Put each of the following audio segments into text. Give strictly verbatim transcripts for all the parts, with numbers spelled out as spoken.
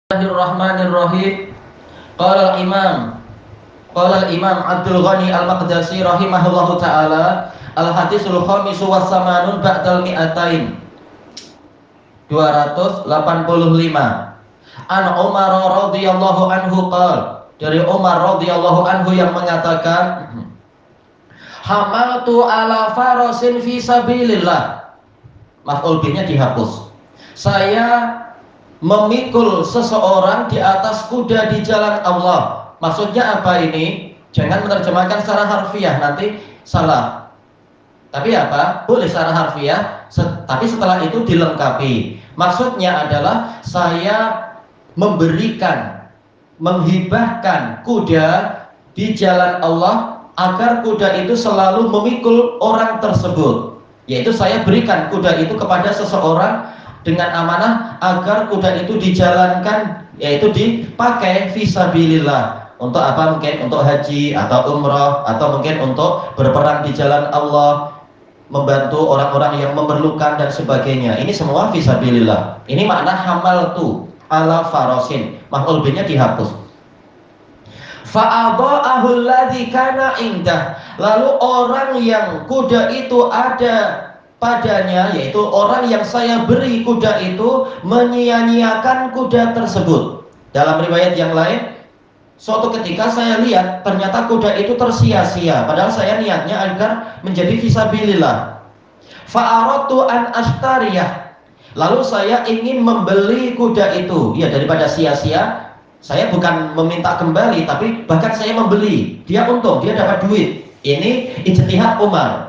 Bismillahirrahmanirrahim. Qala al-Imam Qala al-Imam Abdul Ghani Al-Maqdisi rahimahullahu taala, al-hadisul khamisu was samanun ba'dal mi'atain, dua ratus delapan puluh lima. An Umar radhiyallahu anhu qala, dari Umar radhiyallahu anhu yang mengatakan, hamaltu ala farasin fi sabilillah. Maf'ul bihnya dihapus. Saya memikul seseorang di atas kuda di jalan Allah. Maksudnya apa ini? Jangan menerjemahkan secara harfiah, nanti salah. Tapi apa? Boleh secara harfiah, set, tapi setelah itu dilengkapi. Maksudnya adalah saya memberikan, menghibahkan kuda di jalan Allah agar kuda itu selalu memikul orang tersebut. Yaitu saya berikan kuda itu kepada seseorang dengan amanah agar kuda itu dijalankan, yaitu dipakai fisabilillah. Untuk apa? Mungkin untuk haji atau umrah, atau mungkin untuk berperang di jalan Allah, membantu orang-orang yang memerlukan dan sebagainya. Ini semua fisabilillah. Ini makna hamaltu ala farasin. Maf'ul bihnya dihapus. Fa'adha'ahu alladhi kana indah. Lalu orang yang kuda itu ada padanya, yaitu orang yang saya beri kuda itu, menyia-nyiakan kuda tersebut. Dalam riwayat yang lain, suatu ketika saya lihat ternyata kuda itu tersia-sia, padahal saya niatnya agar menjadi fisabilillah. Fa'aradtu an ashtariyah. Lalu saya ingin membeli kuda itu. Ya, daripada sia-sia, saya bukan meminta kembali, tapi bahkan saya membeli. Dia untung, dia dapat duit. Ini ijtihad Umar.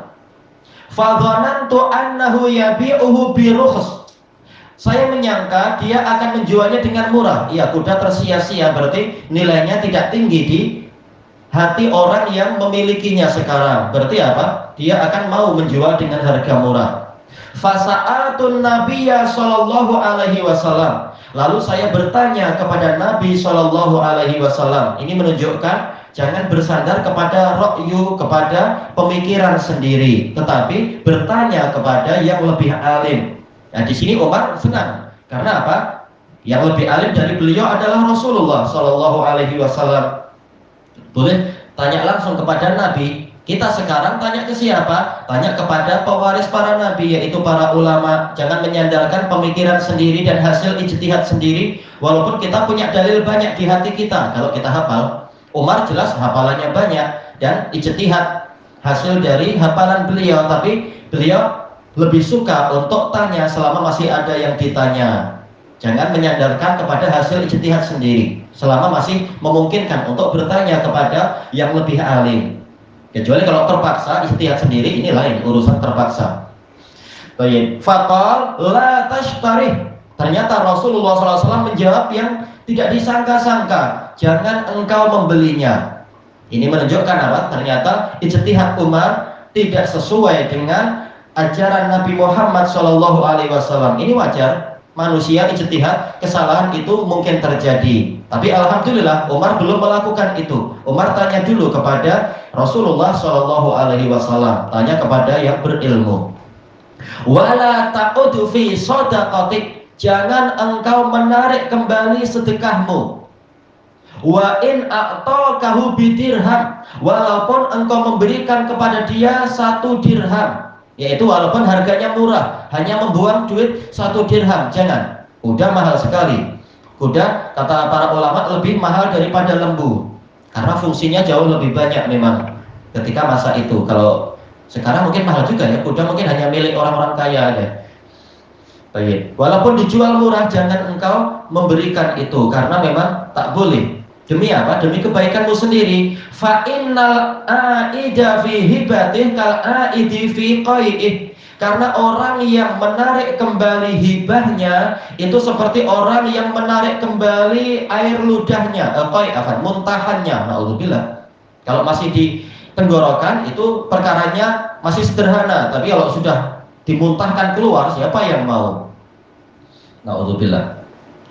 Fadhanantu annahu yabi'uhu birukhs. Saya menyangka dia akan menjualnya dengan murah. Iya, kuda tersia-sia, berarti nilainya tidak tinggi di hati orang yang memilikinya sekarang. Berarti apa? Dia akan mau menjual dengan harga murah. Fasa'atun nabiyya sallallahu alaihi wasallam. Lalu saya bertanya kepada Nabi sallallahu alaihi wasallam. Ini menunjukkan jangan bersandar kepada ra'yu, kepada pemikiran sendiri, tetapi bertanya kepada yang lebih alim. Nah, di sini Umar senang. Karena apa? Yang lebih alim dari beliau adalah Rasulullah Shallallahu Alaihi Wasallam. Boleh tanya langsung kepada Nabi. Kita sekarang tanya ke siapa? Tanya kepada pewaris para Nabi, yaitu para ulama. Jangan menyandarkan pemikiran sendiri dan hasil ijtihad sendiri, walaupun kita punya dalil banyak di hati kita. Kalau kita hafal, Umar jelas hafalannya banyak dan ijtihad hasil dari hafalan beliau, tapi beliau lebih suka untuk tanya selama masih ada yang ditanya. Jangan menyandarkan kepada hasil ijtihad sendiri selama masih memungkinkan untuk bertanya kepada yang lebih alim. Kecuali kalau terpaksa ijtihad sendiri, ini lain urusan terpaksa. Baik, faqal la tashtarih. Ternyata Rasulullah shallallahu alaihi wasallam menjawab yang tidak disangka-sangka, jangan engkau membelinya. Ini menunjukkan apa? Ternyata ijtihad Umar tidak sesuai dengan ajaran Nabi Muhammad shallallahu alaihi wasallam. Ini wajar, manusia ijtihad, kesalahan itu mungkin terjadi. Tapi alhamdulillah Umar belum melakukan itu. Umar tanya dulu kepada Rasulullah shallallahu alaihi wasallam, tanya kepada yang berilmu. Wala ta'udu fi shadaqatik. Jangan engkau menarik kembali sedekahmu. Wa in a'takahu bidirham. Walaupun engkau memberikan kepada dia satu dirham, yaitu walaupun harganya murah, hanya membuang duit satu dirham. Jangan. Kuda mahal sekali. Kuda, kata para ulama, lebih mahal daripada lembu, karena fungsinya jauh lebih banyak memang ketika masa itu. Kalau sekarang mungkin mahal juga ya. Kuda mungkin hanya milik orang-orang kaya aja. Baik. Walaupun dijual murah, jangan engkau memberikan itu, karena memang tak boleh. Demi apa? Demi kebaikanmu sendiri. Fa innal aida fi hibatih kal aidi fi qai'ih. Karena orang yang menarik kembali hibahnya itu seperti orang yang menarik kembali air ludahnya, eh, qai' afan, muntahannya. Naudzubillah. Kalau masih di tenggorokan itu perkaranya masih sederhana, tapi kalau sudah dimuntahkan keluar, siapa yang mau? Naudzubillah.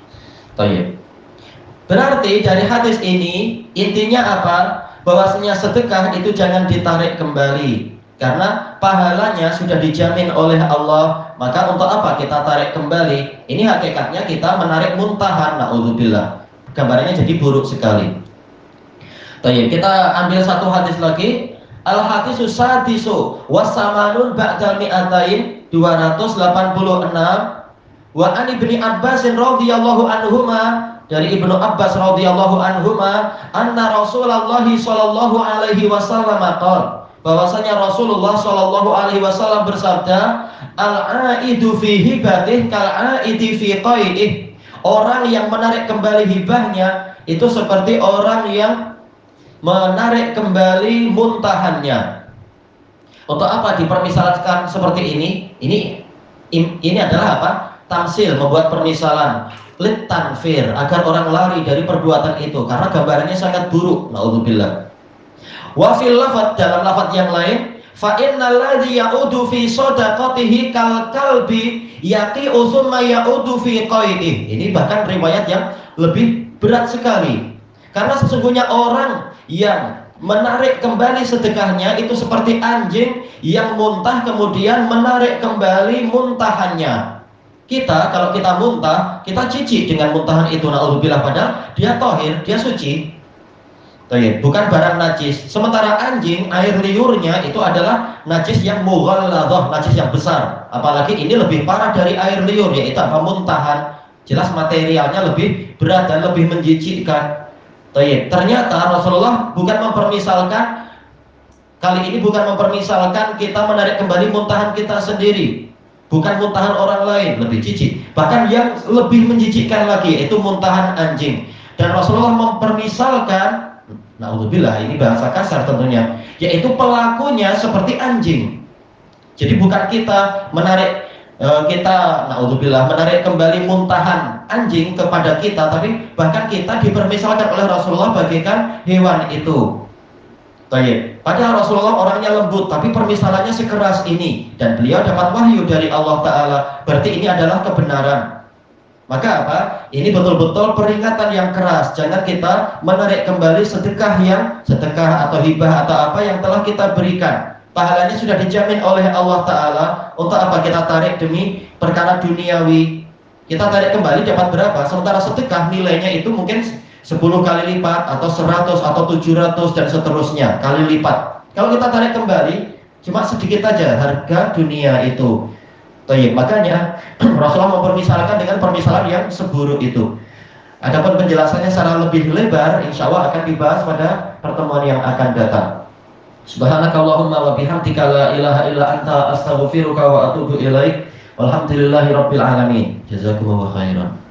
Baik. Berarti dari hadis ini intinya apa? Bahwasanya sedekah itu jangan ditarik kembali, karena pahalanya sudah dijamin oleh Allah maka untuk apa kita tarik kembali? Ini hakikatnya kita menarik muntahan, naudzubillah. Gambarannya jadi buruk sekali. Baik, kita ambil satu hadis lagi. Al hadisus sadisu wasamanun ba'dal mi'atain, dua ratus delapan puluh enam. Wa an ibni Abbas radhiyallahu anhuma, dari Ibnu Abbas radhiyallahu anhuma, anna Rasulullah sallallahu alaihi wasallam qala, bahwasanya Rasulullah sallallahu alaihi wasallam bersabda, al-aidu fi hibatih kal-aidi fi qai'ih. Orang yang menarik kembali hibahnya itu seperti orang yang menarik kembali muntahannya. Untuk apa dipermisalkan seperti ini? Ini ini adalah apa? Tamsil, membuat permisalan, lit tanfir, agar orang lari dari perbuatan itu karena gambarannya sangat buruk. Naudzubillah. Wa fil lafadz, dalam lafadz yang lain, fa innal ladzi ya'udu fi shadaqatihi kal kalbi yaqi'u thumma ya'udu fi qai'ih. Ini bahkan riwayat yang lebih berat sekali. Karena sesungguhnya orang yang menarik kembali sedekahnya itu seperti anjing yang muntah kemudian menarik kembali muntahannya. Kita kalau kita muntah, kita jijik dengan muntahan itu, naudzubillah, padahal dia tohir, dia suci. Tohir, bukan barang najis. Sementara anjing, air liurnya itu adalah najis yang mughalladhah, najis yang besar. Apalagi ini lebih parah dari air liur, yaitu apa? Muntahan. Jelas materialnya lebih berat dan lebih menjijikkan. Tohir, ternyata Rasulullah bukan mempermisalkan, kali ini bukan mempermisalkan kita menarik kembali muntahan kita sendiri, bukan muntahan orang lain, lebih jijik. Bahkan yang lebih menjijikkan lagi itu muntahan anjing. Dan Rasulullah mempermisalkan, naudzubillah, ini bahasa kasar tentunya, yaitu pelakunya seperti anjing. Jadi bukan kita menarik e, kita, naudzubillah, menarik kembali muntahan anjing kepada kita, tapi bahkan kita dipermisalkan oleh Rasulullah bagaikan hewan itu. Baik. Padahal Rasulullah orangnya lembut, tapi permisalannya sekeras ini, dan beliau dapat wahyu dari Allah Ta'ala. Berarti ini adalah kebenaran. Maka apa? Ini betul-betul peringatan yang keras. Jangan kita menarik kembali sedekah yang sedekah atau hibah atau apa yang telah kita berikan. Pahalanya sudah dijamin oleh Allah Ta'ala. Untuk apa kita tarik demi perkara duniawi? Kita tarik kembali dapat berapa? Sementara sedekah nilainya itu mungkin sepuluh kali lipat atau seratus atau tujuh ratus dan seterusnya kali lipat. Kalau kita tarik kembali cuma sedikit aja harga dunia itu. Baik, makanya Rasulullah mempermisalkan dengan permisalan yang seburuk itu. Adapun penjelasannya secara lebih lebar insya Allah akan dibahas pada pertemuan yang akan datang. Subhanakallahumma wa bihamdika la ilaha illa anta astaghfiruka wa atubu ilaik. Walhamdulillahirabbil alamin. Jazakumullahu khairan.